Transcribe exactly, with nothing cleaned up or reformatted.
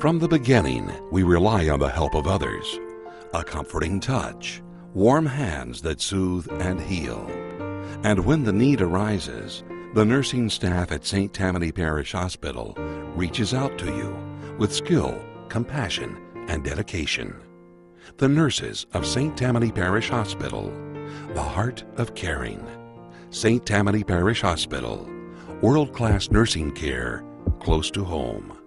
From the beginning, we rely on the help of others, a comforting touch, warm hands that soothe and heal. And when the need arises, the nursing staff at Saint Tammany Parish Hospital reaches out to you with skill, compassion, and dedication. The nurses of Saint Tammany Parish Hospital, the heart of caring. Saint Tammany Parish Hospital, world-class nursing care close to home.